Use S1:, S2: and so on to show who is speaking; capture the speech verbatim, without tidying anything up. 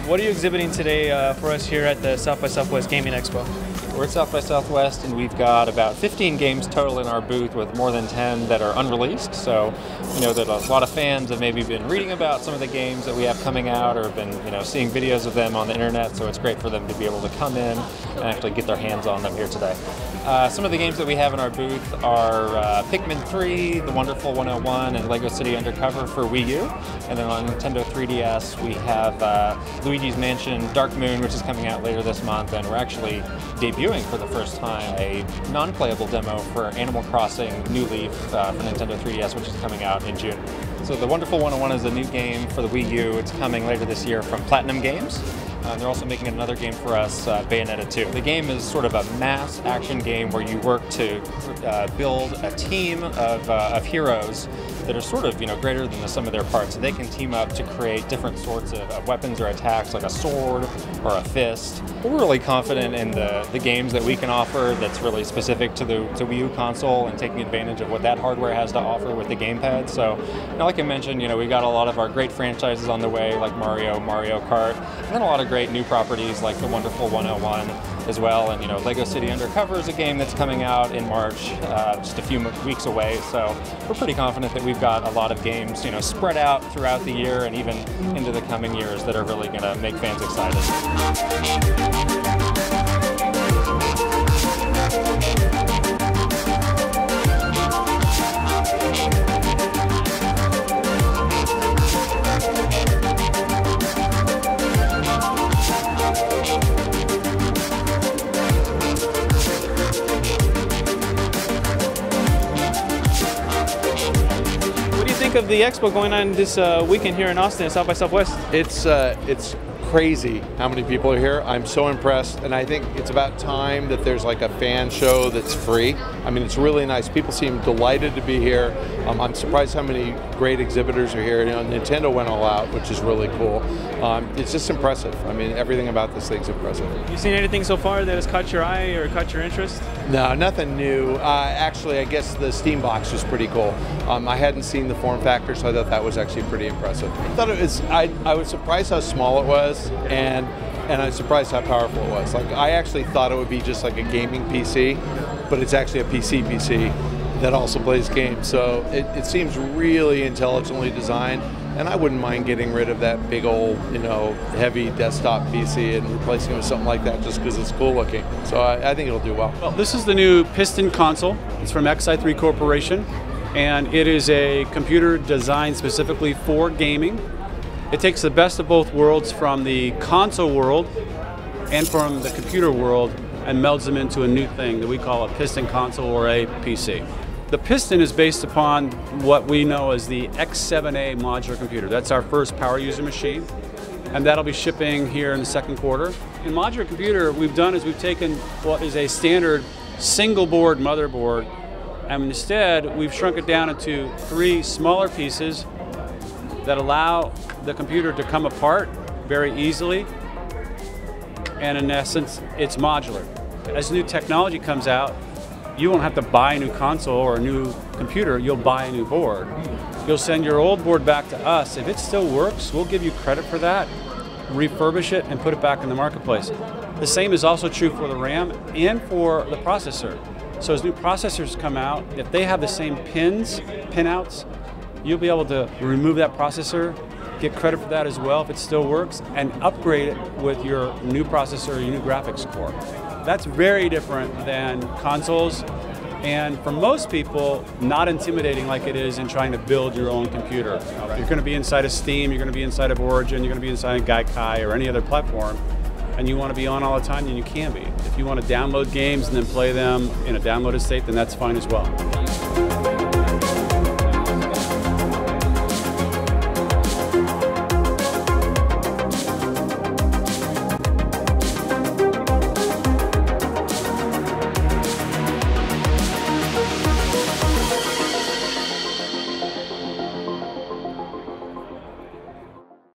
S1: What are you exhibiting today uh, for us here at the South by Southwest Gaming Expo?
S2: We're at South by Southwest, and we've got about fifteen games total in our booth, with more than ten that are unreleased. So, you know, that a lot of fans have maybe been reading about some of the games that we have coming out, or have been, you know, seeing videos of them on the internet. So it's great for them to be able to come in and actually get their hands on them here today. Uh, some of the games that we have in our booth are uh, Pikmin three, The Wonderful one oh one, and Lego City Undercover for Wii U. And then on Nintendo three D S, we have uh, Luigi's Mansion Dark Moon, which is coming out later this month, and we're actually debuting for the first time a non-playable demo for Animal Crossing New Leaf uh, for Nintendo three D S, which is coming out in June. So The Wonderful one oh one is a new game for the Wii U. It's coming later this year from Platinum Games. Uh, they're also making another game for us, uh, Bayonetta two. The game is sort of a mass action game where you work to uh, build a team of, uh, of heroes that are sort of, you know, greater than the sum of their parts. So they can team up to create different sorts of, of weapons or attacks, like a sword or a fist. We're really confident in the, the games that we can offer that's really specific to the to Wii U console, and taking advantage of what that hardware has to offer with the gamepad. So, you know, like I mentioned, you know, we've got a lot of our great franchises on the way, like Mario, Mario Kart, and then a lot of great new properties like The Wonderful one oh one as well. And, you know, Lego City Undercover is a game that's coming out in March, uh, just a few weeks away. So we're pretty confident that we've got a lot of games, you know, spread out throughout the year and even into the coming years that are really going to make fans excited.
S1: Of the expo going on this uh, weekend here in Austin at South by Southwest?
S3: It's uh, it's crazy how many people are here. I'm so impressed, and I think it's about time that there's like a fan show that's free. I mean, it's really nice. People seem delighted to be here. Um, I'm surprised how many great exhibitors are here. You know, Nintendo went all out, which is really cool. Um, it's just impressive. I mean, everything about this thing's impressive.
S1: You seen anything so far that has caught your eye or caught your interest?
S3: No, nothing new. Uh, actually, I guess the Steam Box was pretty cool. Um, I hadn't seen the form factor, so I thought that was actually pretty impressive. I thought it was. I, I was surprised how small it was, and and I was surprised how powerful it was. Like, I actually thought it would be just like a gaming P C, but it's actually a P C P C that also plays games. So it, it seems really intelligently designed, and I wouldn't mind getting rid of that big old, you know, heavy desktop P C and replacing it with something like that just because it's cool looking. So I, I think it'll do well.
S4: Well, this is the new Piston console. It's from X I three Corporation, and it is a computer designed specifically for gaming. It takes the best of both worlds from the console world and from the computer world and melds them into a new thing that we call a Piston console, or a P C. The Piston is based upon what we know as the X seven A modular computer. That's our first power user machine, and that'll be shipping here in the second quarter. In modular computer, what we've done is we've taken what is a standard single board motherboard, and instead we've shrunk it down into three smaller pieces that allow the computer to come apart very easily, and in essence, it's modular. As new technology comes out, you won't have to buy a new console or a new computer, you'll buy a new board. You'll send your old board back to us. If it still works, we'll give you credit for that, refurbish it, and put it back in the marketplace. The same is also true for the RAM and for the processor. So as new processors come out, if they have the same pins, pinouts, you'll be able to remove that processor, get credit for that as well if it still works, and upgrade it with your new processor or your new graphics core. That's very different than consoles, and for most people, not intimidating like it is in trying to build your own computer. Right. You're going to be inside of Steam, you're going to be inside of Origin, you're going to be inside of Gaikai or any other platform, and you want to be on all the time, then you can be. If you want to download games and then play them in a downloaded state, then that's fine as well.